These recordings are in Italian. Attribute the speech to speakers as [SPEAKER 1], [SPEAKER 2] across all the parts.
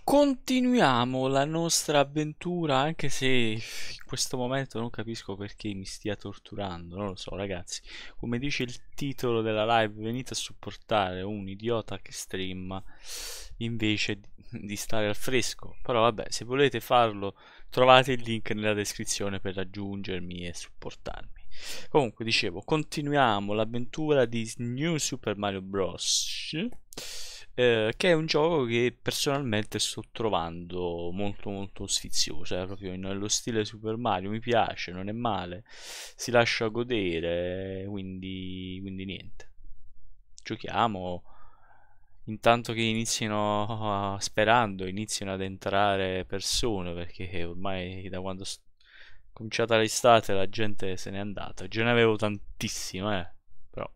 [SPEAKER 1] Continuiamo la nostra avventura, anche se in questo momento non capisco perché mi stia torturando, non lo so ragazzi. Come dice il titolo della live, venite a supportare un idiota che streama invece di stare al fresco. Però vabbè, se volete farlo trovate il link nella descrizione per raggiungermi e supportarmi. Comunque dicevo, continuiamo l'avventura di New Super Mario Bros. Che è un gioco che personalmente sto trovando molto sfizioso, proprio nello stile Super Mario, mi piace, non è male, si lascia godere, quindi niente. Giochiamo intanto che sperando iniziano ad entrare persone, perché ormai da quando è cominciata l'estate la gente se n'è andata, già ne avevo tantissime, però...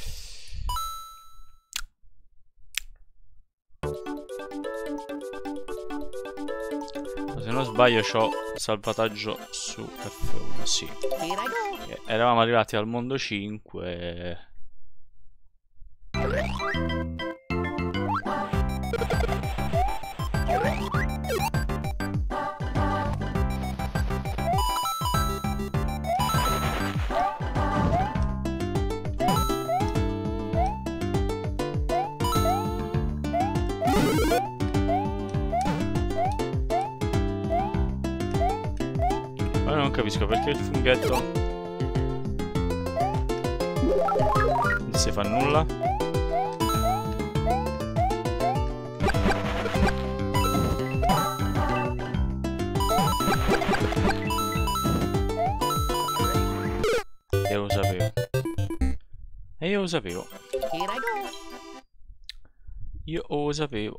[SPEAKER 1] Se non sbaglio c'ho salvataggio su F1, sì. Eravamo arrivati al mondo 5. Ma non capisco perché il funghetto non si fa nulla. E lo sapevo. E io lo sapevo. Io lo sapevo.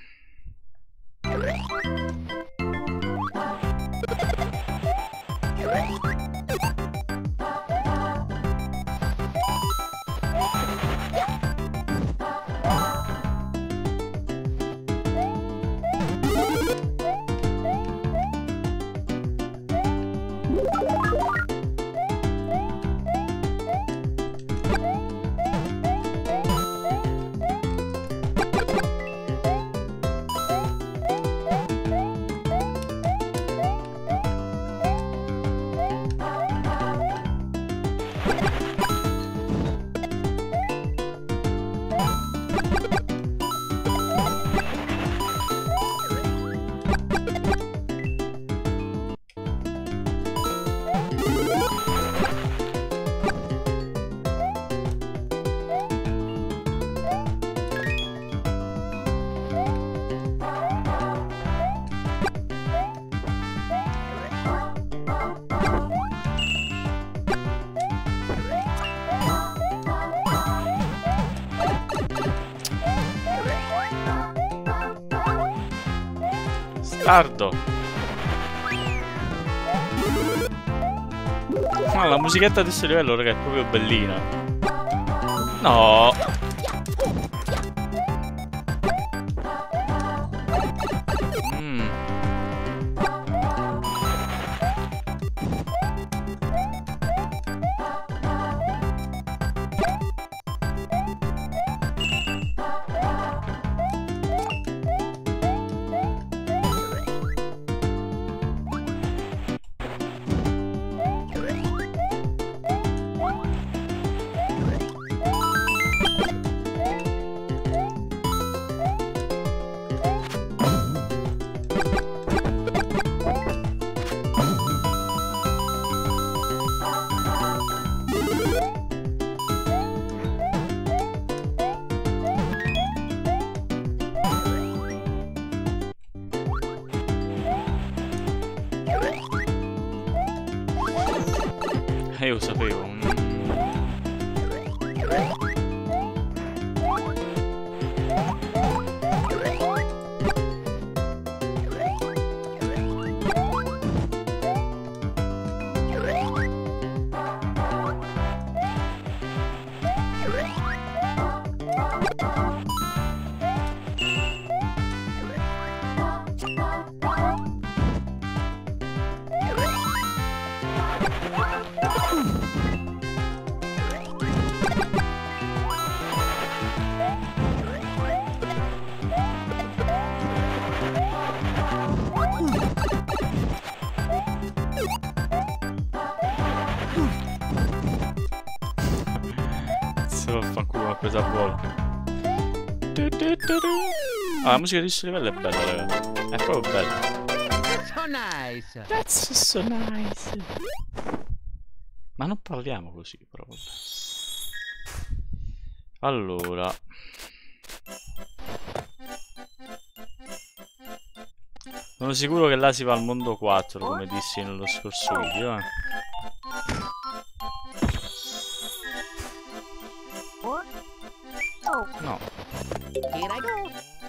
[SPEAKER 1] Tardo. Ma la musichetta di questo livello, raga, è proprio bellina. No. Io lo sapevo. presa a volo. Ah, la musica di questo livello è bella, raga. È proprio bella.
[SPEAKER 2] That's so nice.
[SPEAKER 1] That's so nice. Ma non parliamo così, però vabbè. Allora. Sono sicuro che là si va al mondo 4, come dissi nello scorso video, eh. No.
[SPEAKER 2] Here I go.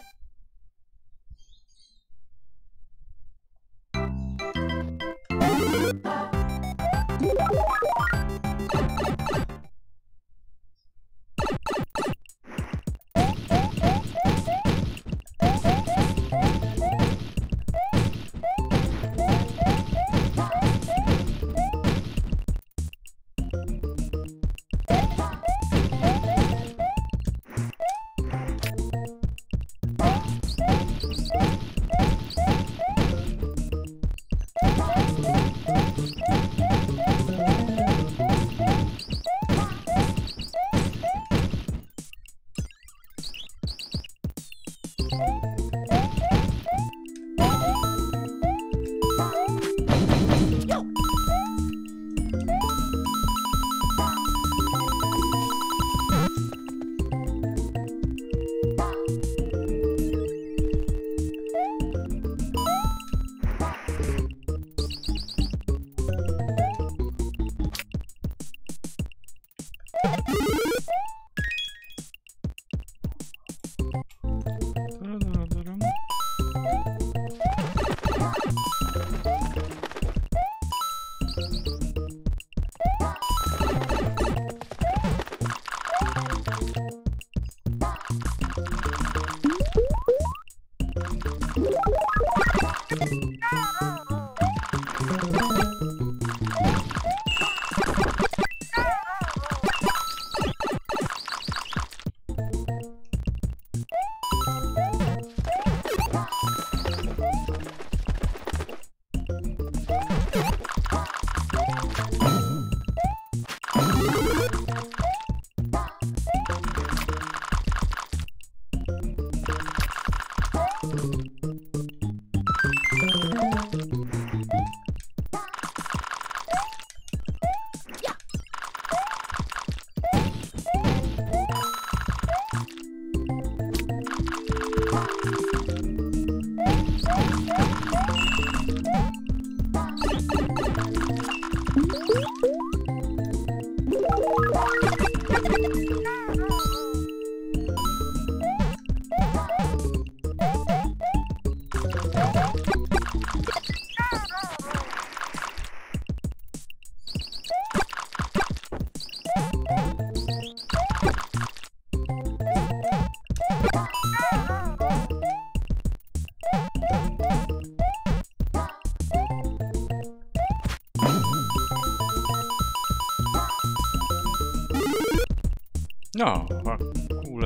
[SPEAKER 1] No, fa culo.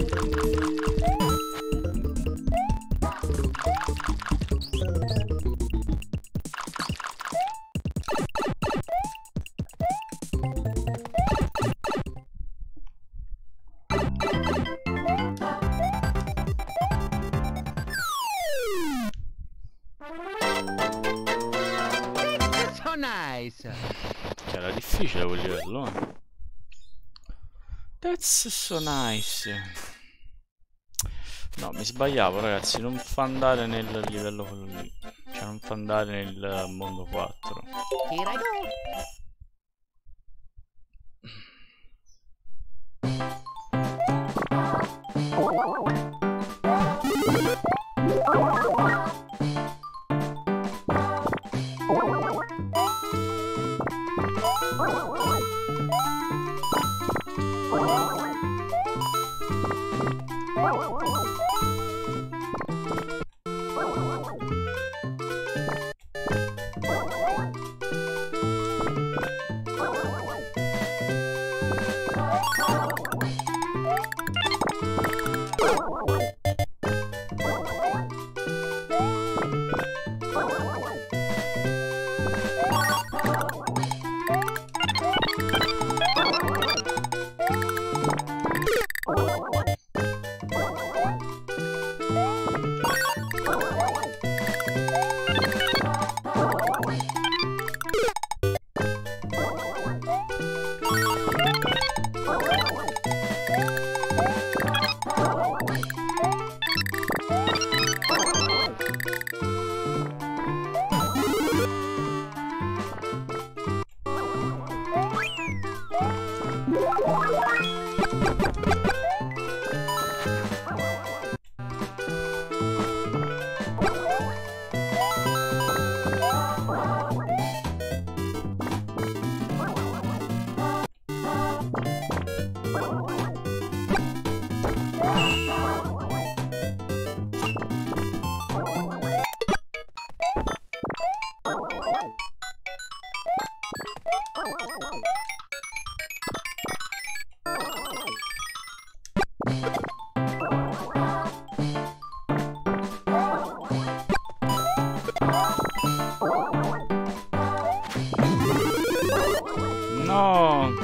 [SPEAKER 2] So nice.
[SPEAKER 1] Che era difficile quel livello, eh. That's so nice. No, mi sbagliavo, ragazzi. Non fa andare nel livello quello lì. Cioè, non fa andare nel mondo 4.
[SPEAKER 2] Here I go.
[SPEAKER 1] No!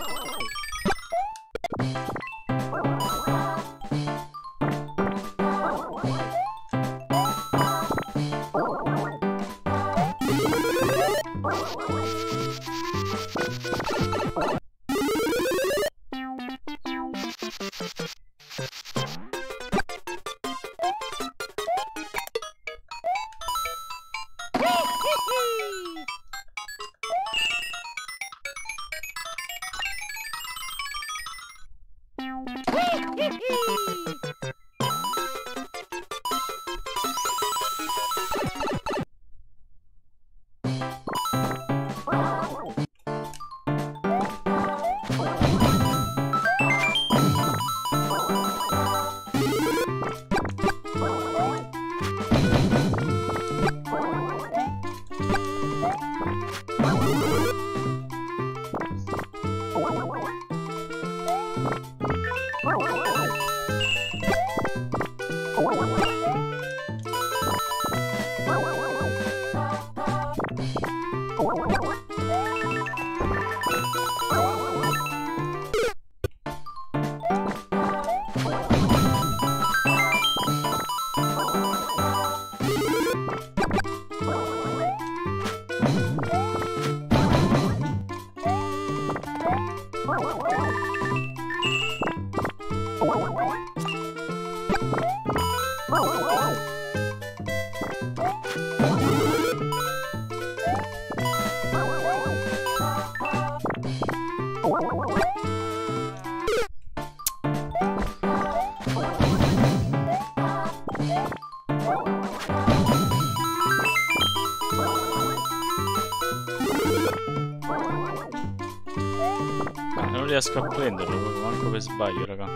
[SPEAKER 1] Non riesco a prenderlo proprio, manco per sbaglio, raga.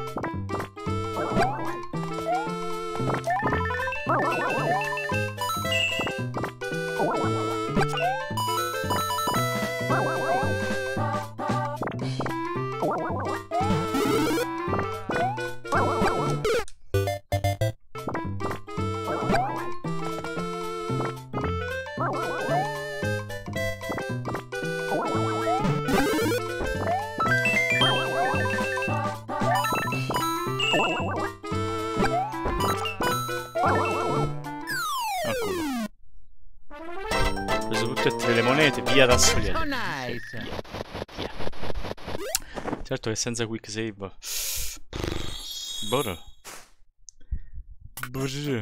[SPEAKER 1] Ho preso tutte e tre le monete, via da soli.
[SPEAKER 2] So nice.
[SPEAKER 1] Via. Certo che senza quick save. Brr. Brr.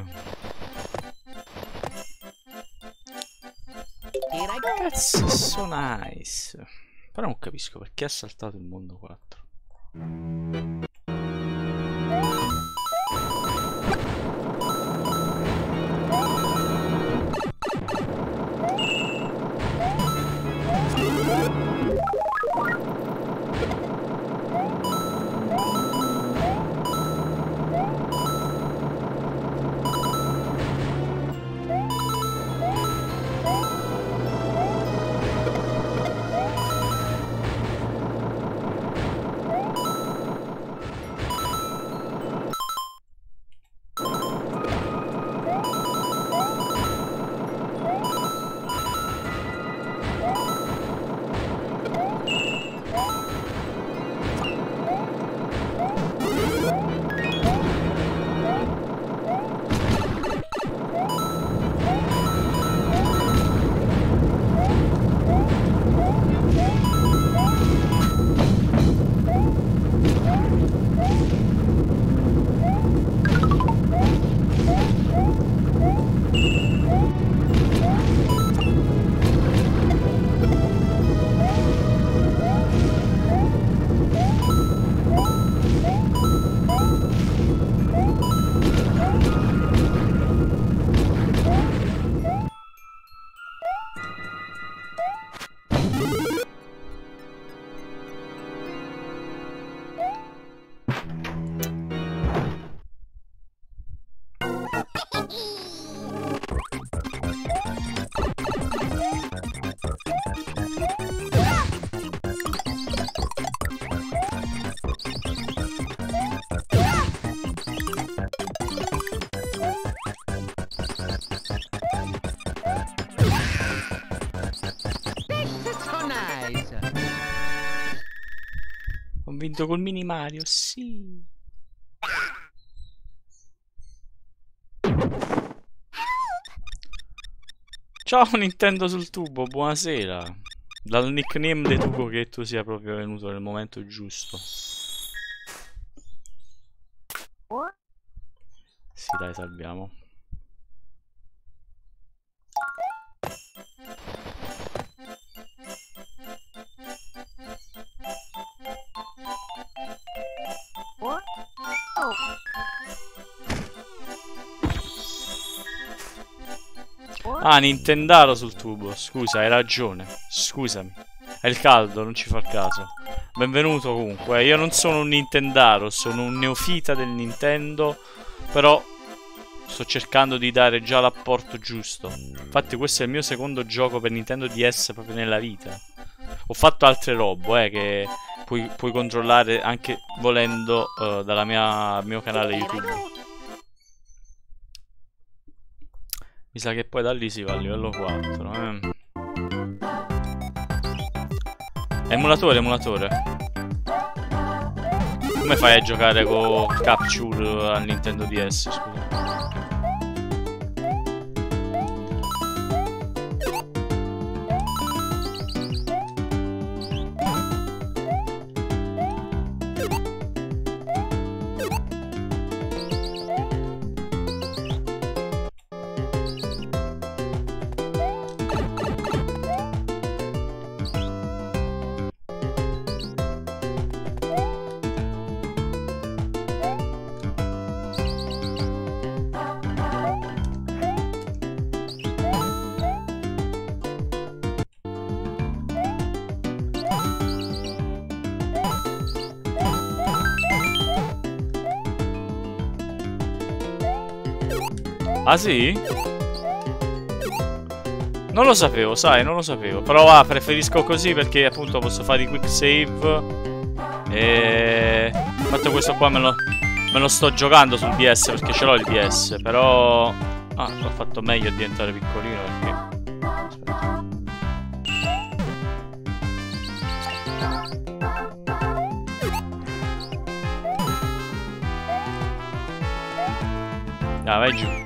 [SPEAKER 2] Here I go.
[SPEAKER 1] Cazzo, so nice. Però non capisco perché ha saltato il mondo 4. Ho vinto col mini Mario, sì. Ciao Nintendo sul tubo, buonasera. Dal nickname deduco che tu sia proprio venuto nel momento giusto. Sì, dai, salviamo. Ah, Nintendaro sul tubo. Scusa, hai ragione. Scusami. È il caldo, non ci fa caso. Benvenuto comunque. Io non sono un Nintendaro, sono un neofita del Nintendo. Però sto cercando di dare già l'apporto giusto. Infatti questo è il mio secondo gioco per Nintendo DS proprio nella vita. Ho fatto altre robe, che puoi controllare anche volendo dal mio canale YouTube. Mi sa che poi da lì si va a livello 4, Emulatore, emulatore. Come fai a giocare con Capture al Nintendo DS, scusa? Ah sì? Non lo sapevo, sai, non lo sapevo. Però va, preferisco così perché appunto posso fare i quick save. E... Infatti questo qua me lo sto giocando sul DS perché ce l'ho il DS. Però... Ah, l'ho fatto meglio a diventare piccolino perché... Aspetta. Dai, vai giù.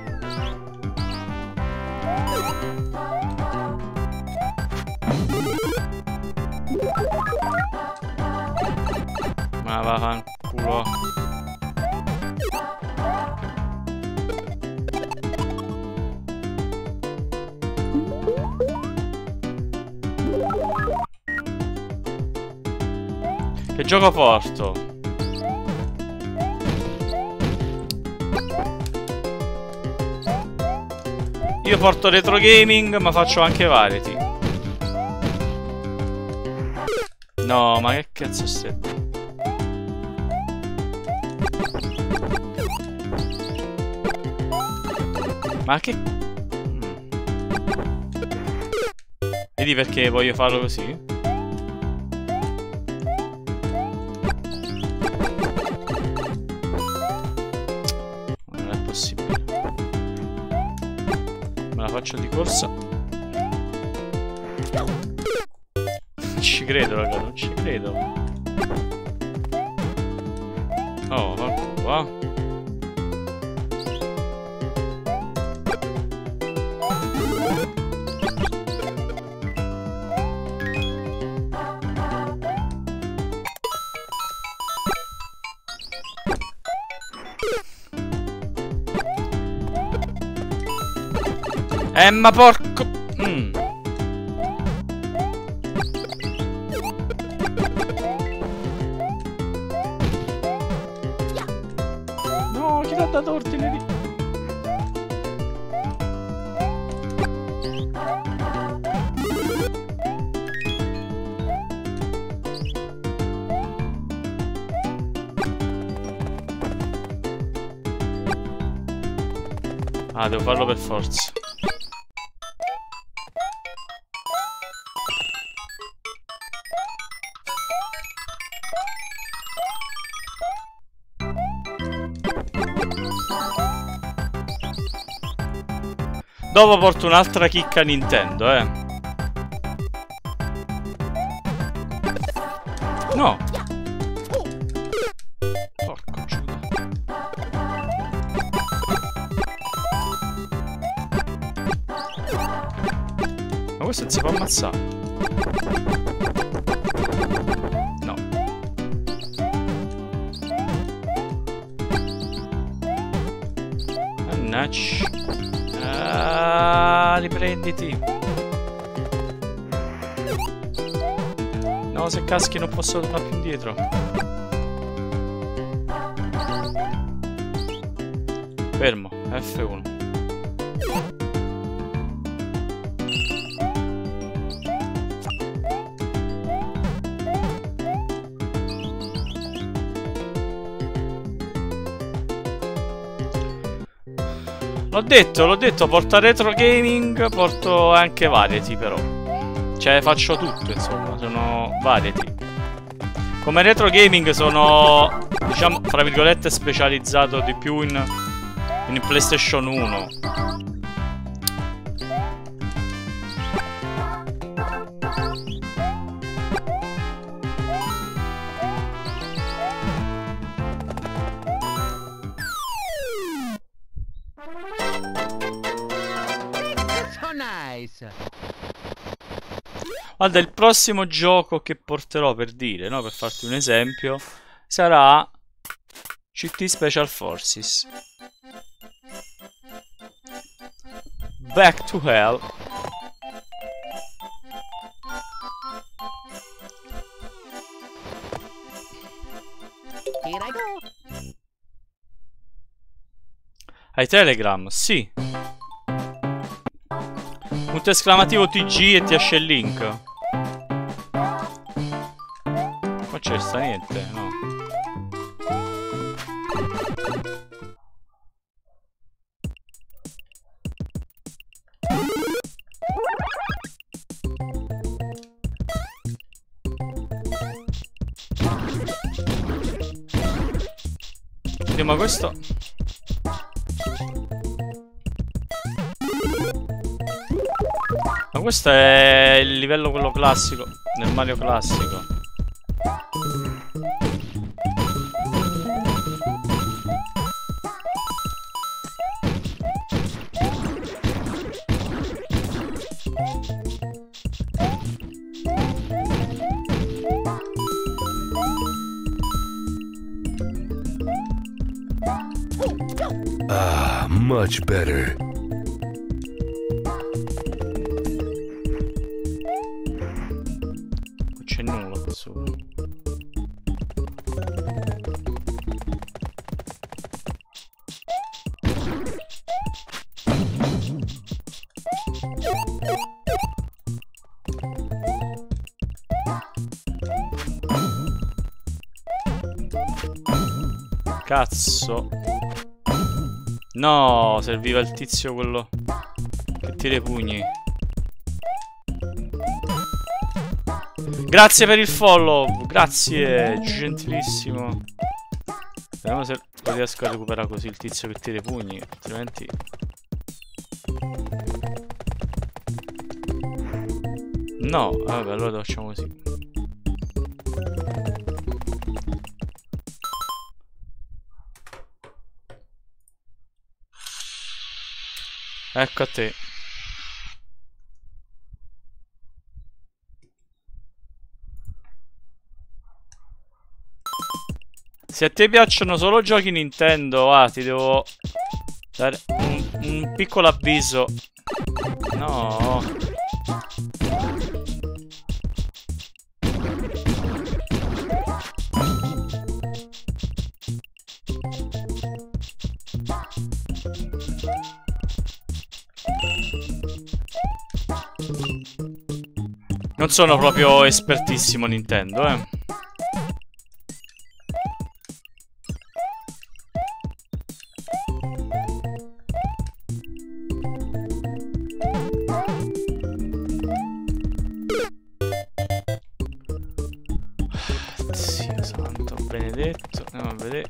[SPEAKER 1] Ma vaffanculo. Che gioco porto? Io porto retro gaming, ma faccio anche variety. No, ma che cazzo stai? Ma che... Vedi perché voglio farlo così? Non è possibile. Me la faccio di corsa. Non ci credo, raga, non ci credo. Oh, va. Ma porco... No, chi l'ha dato ordine di... Ah, devo farlo per forza. Dopo porto un'altra chicca a Nintendo, No. Porco Giuda. Ma questo non si può ammazzare. No. Mannaggia. Riprenditi. No, se caschi non posso tornare più indietro. Fermo, F1. L'ho detto, porto retro gaming, porto anche variety però. Cioè faccio tutto, insomma, sono variety. Come retro gaming sono, diciamo, fra virgolette, specializzato di più in PlayStation 1. Guarda, il prossimo gioco che porterò, per dire, no? Per farti un esempio, sarà CT Special Forces. Back to Hell.
[SPEAKER 2] Here I go.
[SPEAKER 1] Hai Telegram? Sì. Punto esclamativo TG e ti esce il link. Non c'è sta niente, no. Oddio, ma questo... Ma questo è il livello quello classico, nel Mario classico.
[SPEAKER 3] Ah, much better.
[SPEAKER 1] Non c'è nulla qua sopra. Cazzo. No, serviva il tizio quello che tira i pugni. Grazie per il follow. Grazie, gentilissimo. Vediamo se lo riesco a recuperare così il tizio che tira i pugni. Altrimenti... No, vabbè, allora lo facciamo così. Ecco a te. Se a te piacciono solo giochi Nintendo, ti devo dare un piccolo avviso. No. Non sono proprio espertissimo Nintendo, Dio santo, benedetto, andiamo a vedere.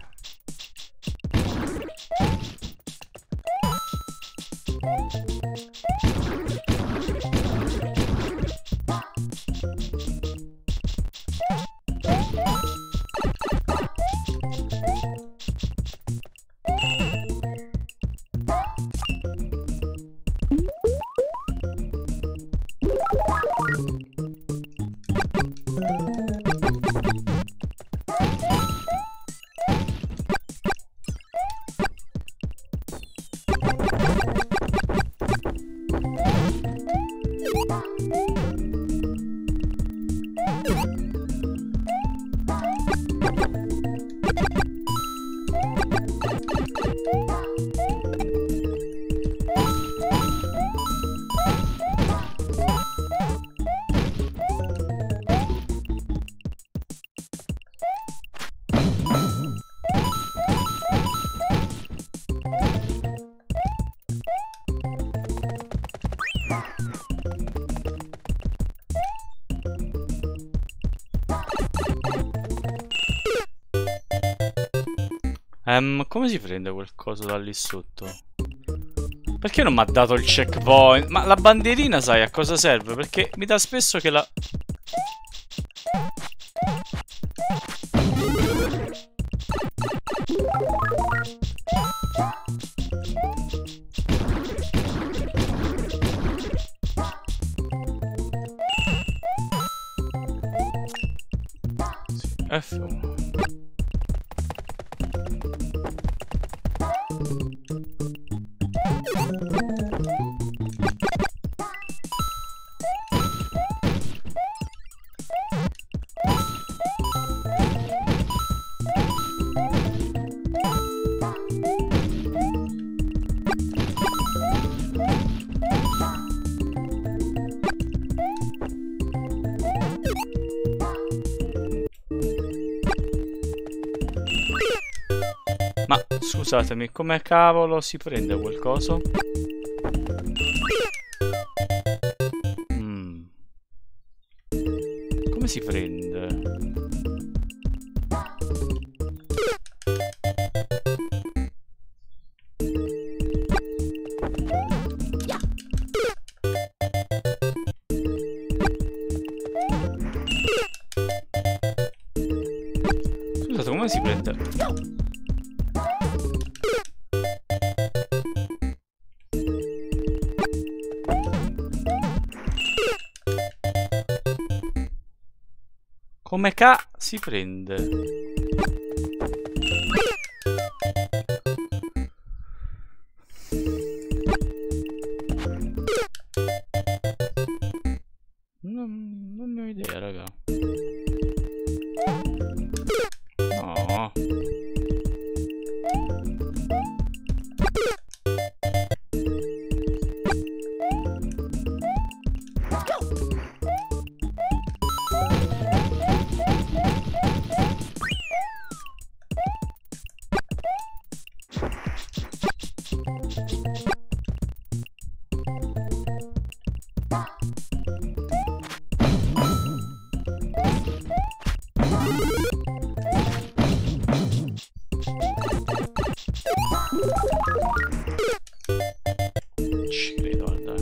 [SPEAKER 1] Come si prende quel coso da lì sotto? Perché non mi ha dato il checkpoint? Ma la bandierina sai a cosa serve? Perché mi dà spesso che la... F1. Ma scusatemi, come cavolo si prende quel coso? Come si prende? Scusate, come si prende? Come si prende? Ci credo, guarda.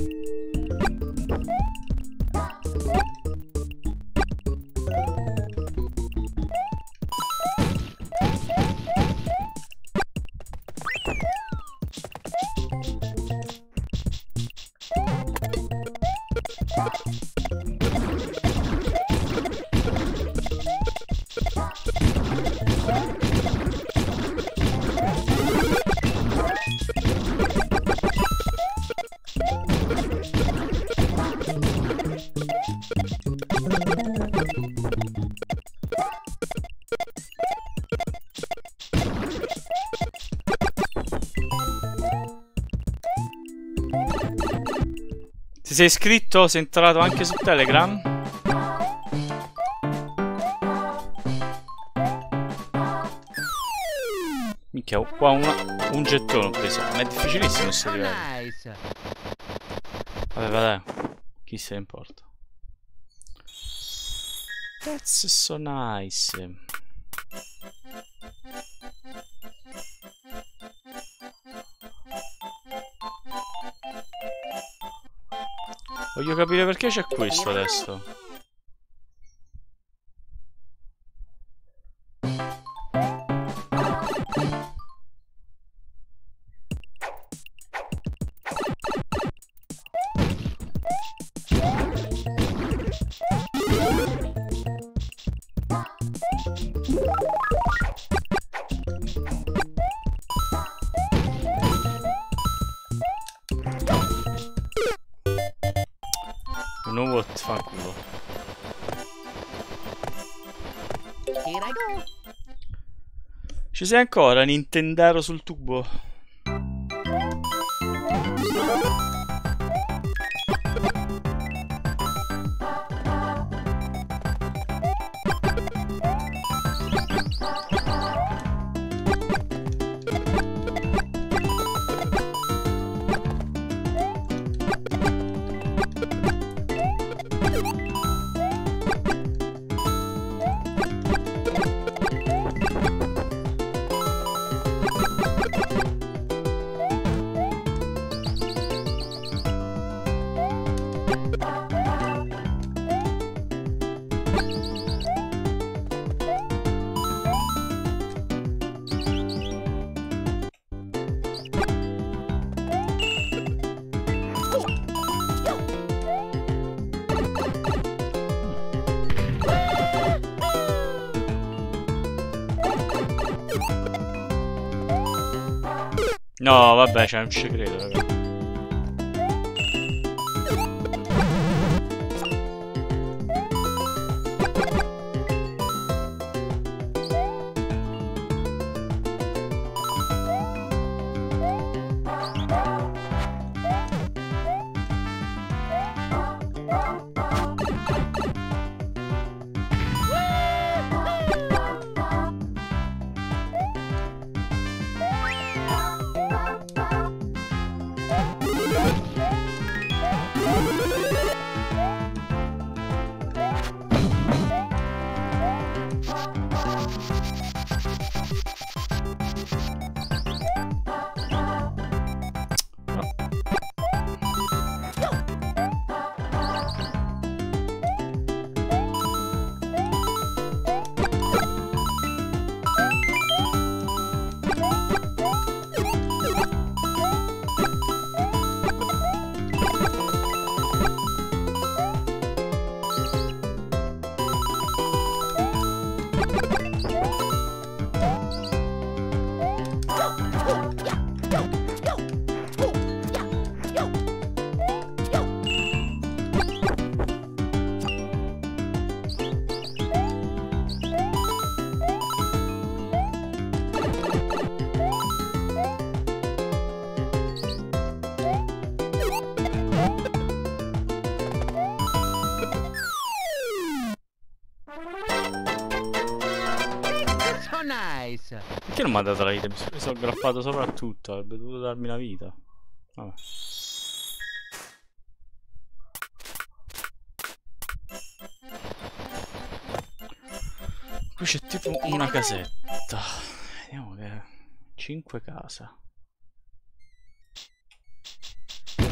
[SPEAKER 1] Ti sei iscritto? Sei entrato anche su Telegram? Minchia, qua un gettone ho preso. Ma è difficilissimo questo livello.
[SPEAKER 2] Nice.
[SPEAKER 1] Vabbè, vabbè. Chi se ne importa. That's so nice. Voglio capire perché c'è questo adesso. You know what? Fanculo.
[SPEAKER 2] Here I go.
[SPEAKER 1] Ci sei ancora, Nintendaro sul tubo? No, vabbè, cioè, non ci credo, raga.
[SPEAKER 2] So nice.
[SPEAKER 1] Perché non mi ha dato la vita? Mi sono aggrappato sopra a tutto. Avrebbe dovuto darmi la vita. Vabbè. Qui c'è tipo una casetta. Vediamo che... 5 casa.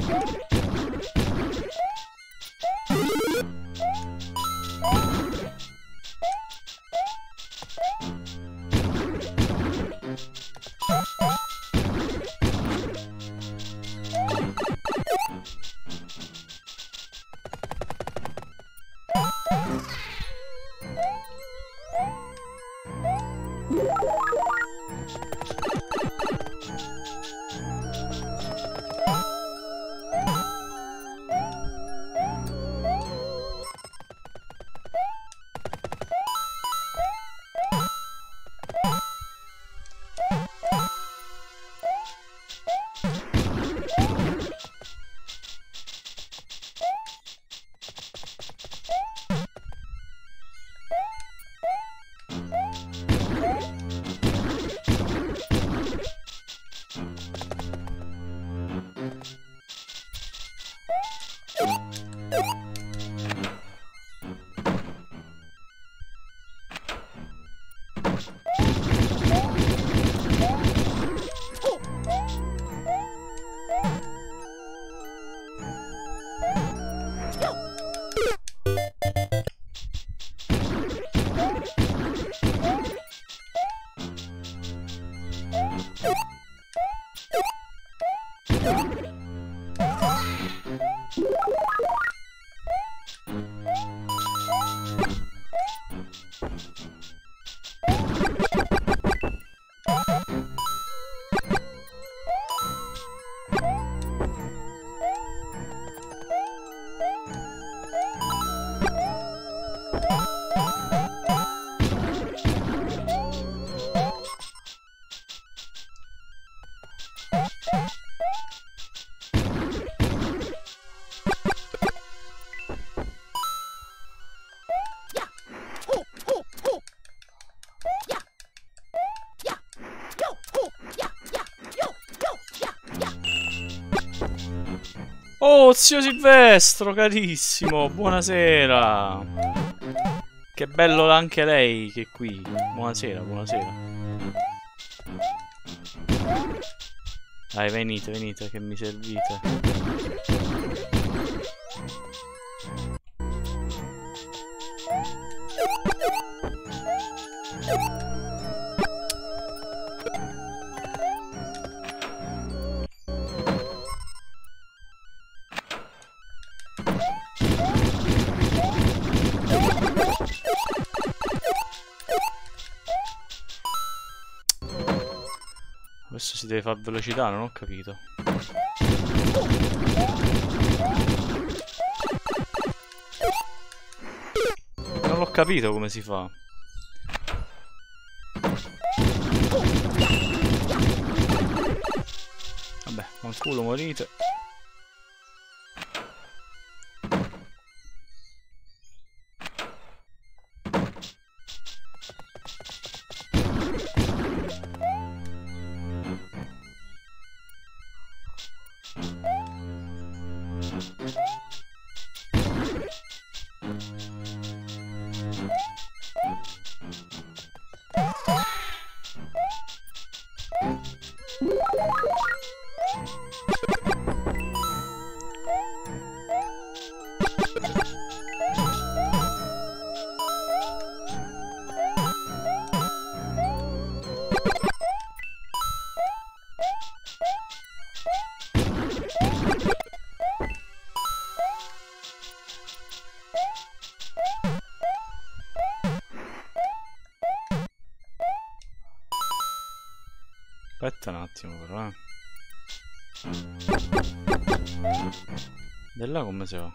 [SPEAKER 1] Oh, zio Silvestro, carissimo, buonasera. Che bello anche lei che è qui. Buonasera, buonasera. Dai, venite, venite, che mi servite. Adesso si deve fare velocità, non ho capito. Non l'ho capito come si fa. Vabbè, fanculo, morite. Aspetta un attimo però, Da là come si va?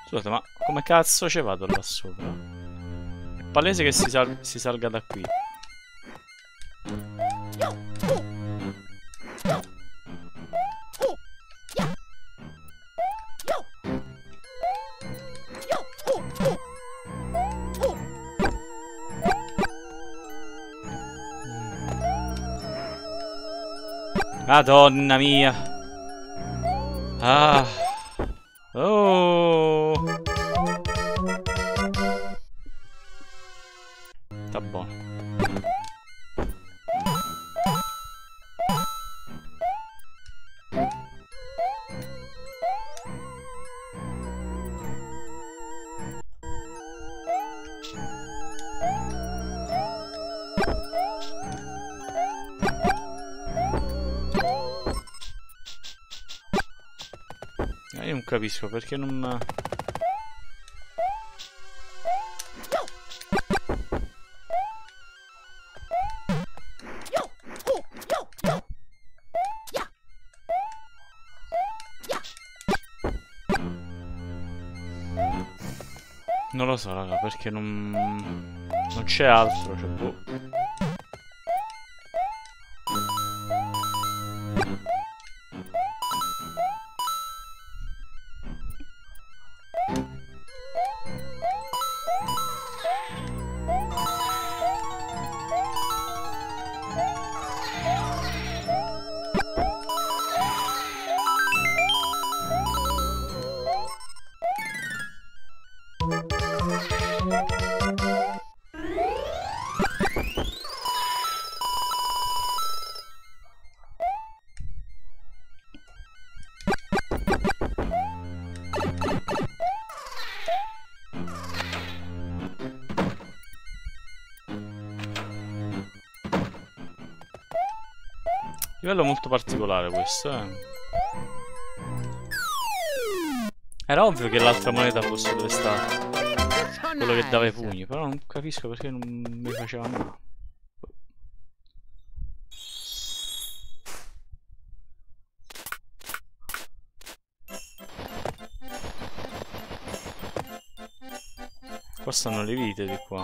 [SPEAKER 1] Scusate, ma come cazzo ci vado là sopra? È palese che si salga da qui. Madonna mia. Ah. Oh. Sta buono. Io non capisco perché non... Non lo so, raga, perché non c'è altro, cioè, boh. Livello molto particolare questo, eh. Era ovvio che l'altra moneta fosse dove sta quello che dava i pugni, però non capisco perché non mi faceva male. Qua stanno le vite di qua.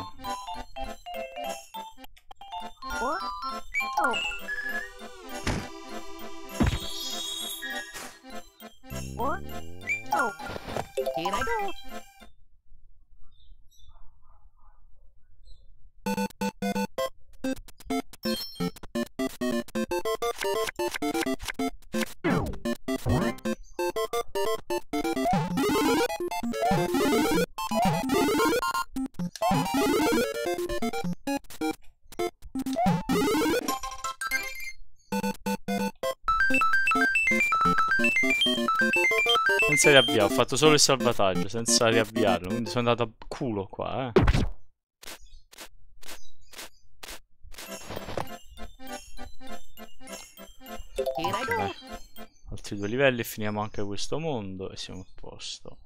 [SPEAKER 2] Here I go.
[SPEAKER 1] Senza riavviare, ho fatto solo il salvataggio, senza riavviarlo, quindi sono andato a culo qua, Ok, altri 2 livelli e finiamo anche questo mondo e siamo a posto.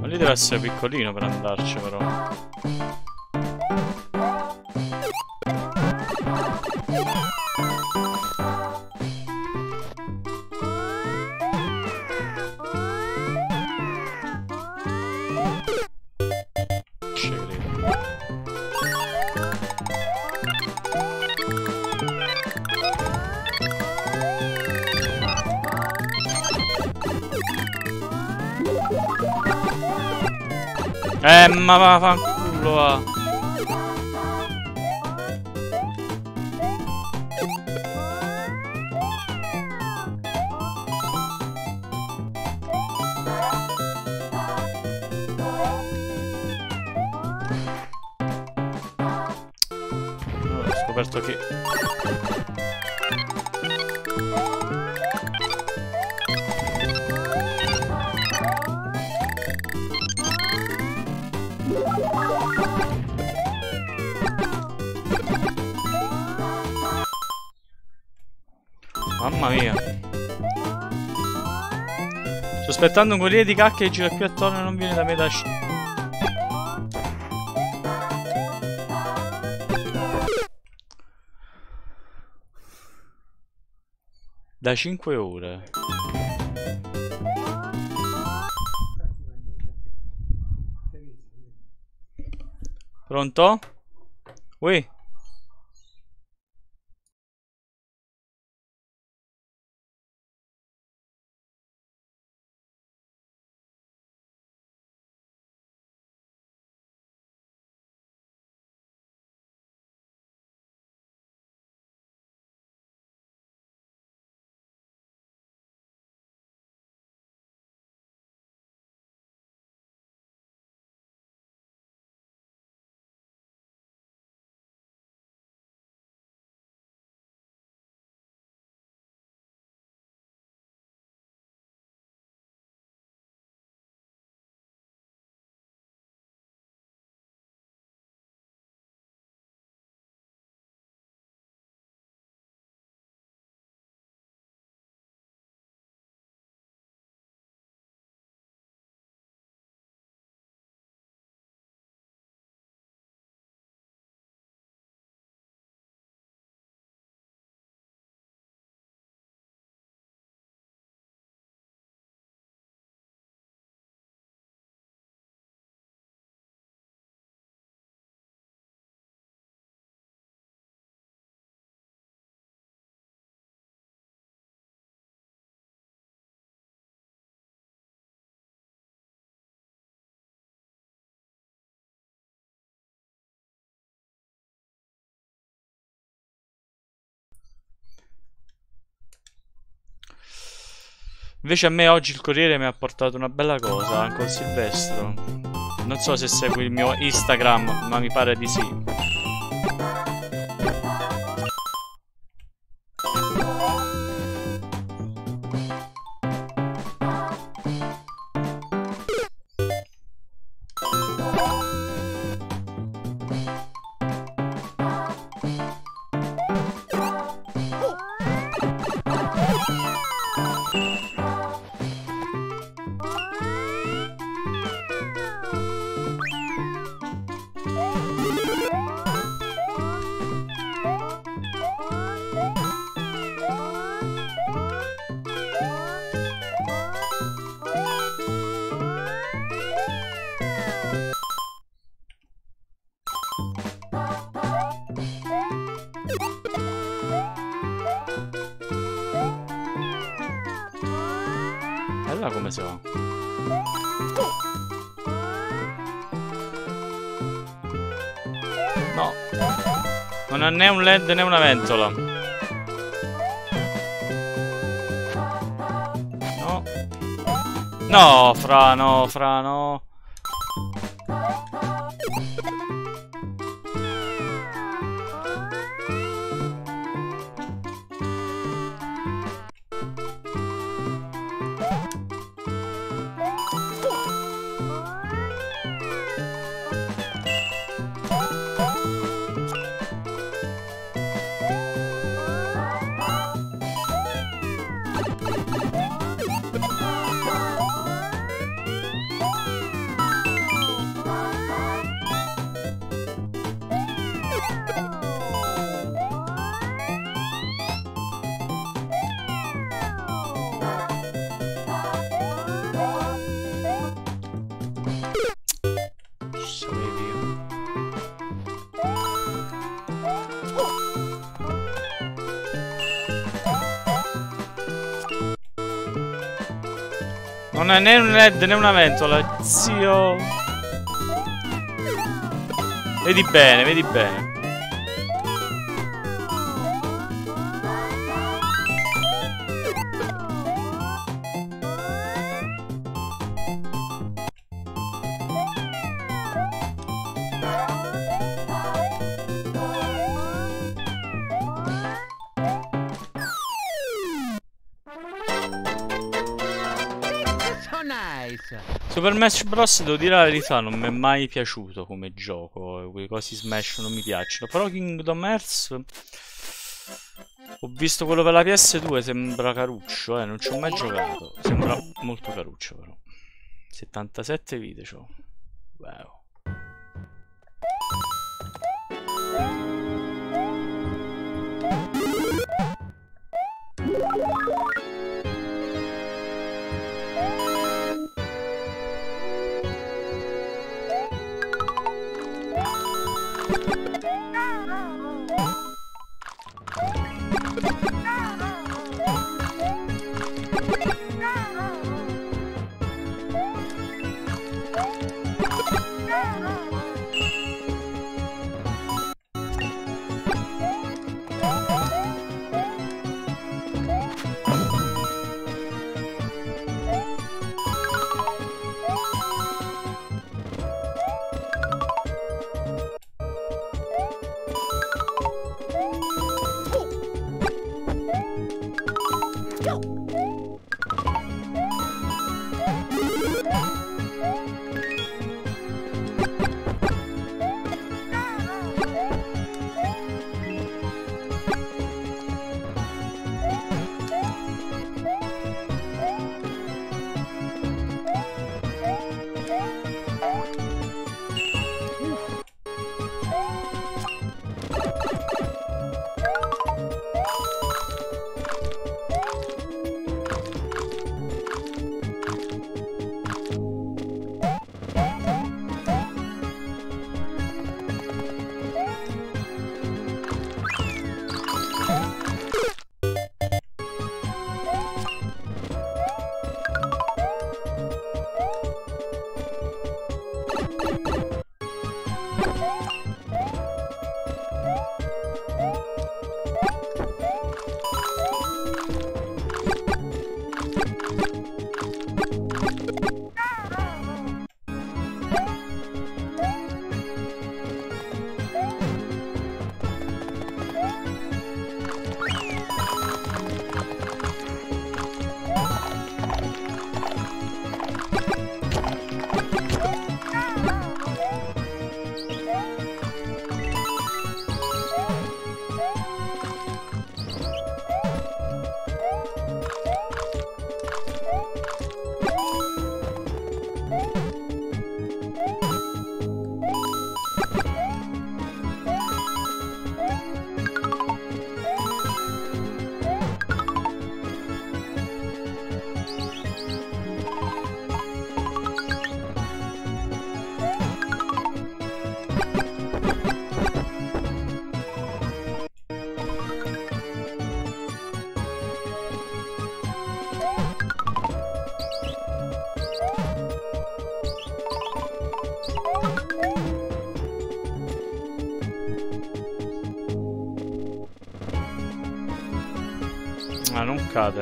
[SPEAKER 1] lì deve essere piccolino per andarci però. Ci credo. Ma vaffanculo va. Ho scoperto che... Mamma mia. Sto aspettando un corriere di cacche che gira qui attorno e non viene da me da 5 ore. Pronto? Ui. Invece a me oggi il corriere mi ha portato una bella cosa, anche il Silvestro. Non so se segui il mio Instagram, ma mi pare di sì. E allora come si fa? No. Non ha né un LED né una ventola. No. No, fra no. Non è né un LED né una ventola, zio. Vedi bene, vedi bene.
[SPEAKER 2] So nice.
[SPEAKER 1] Super Smash Bros. Devo dire la verità, non mi è mai piaciuto come gioco. Quei cosi Smash non mi piacciono. Però Kingdom Hearts. Ho visto quello per la PS2, sembra caruccio, non ci ho mai giocato. Sembra molto caruccio però. 77 vite c'ho. Wow. Ah, non cade.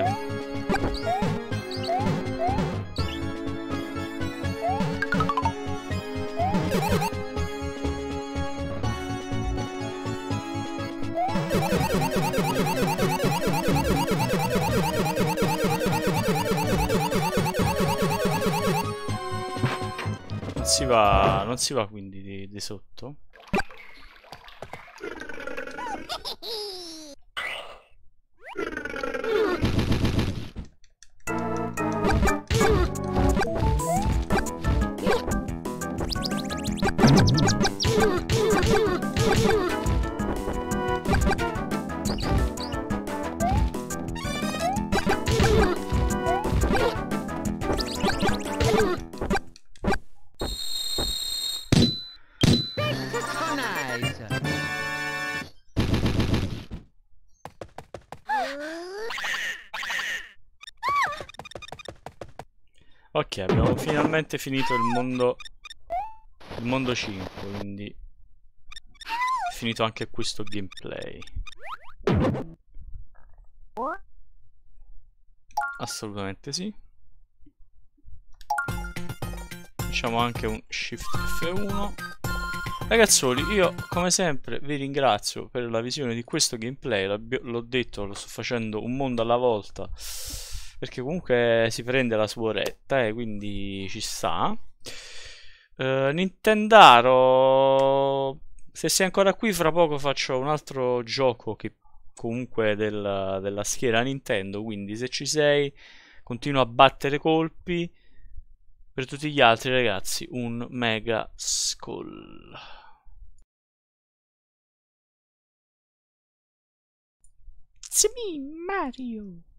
[SPEAKER 1] Non si va quindi di sotto. finalmente finito il mondo 5, quindi è finito anche questo gameplay. Assolutamente sì. Facciamo anche un Shift F1. Ragazzoli, io come sempre vi ringrazio per la visione di questo gameplay. L'ho detto, lo sto facendo un mondo alla volta, perché comunque si prende la sua oretta, quindi ci sta. Nintendaro, se sei ancora qui, fra poco faccio un altro gioco che comunque della schiera Nintendo, quindi se ci sei continua a battere colpi. Per tutti gli altri ragazzi, un mega skull. It's me, Mario.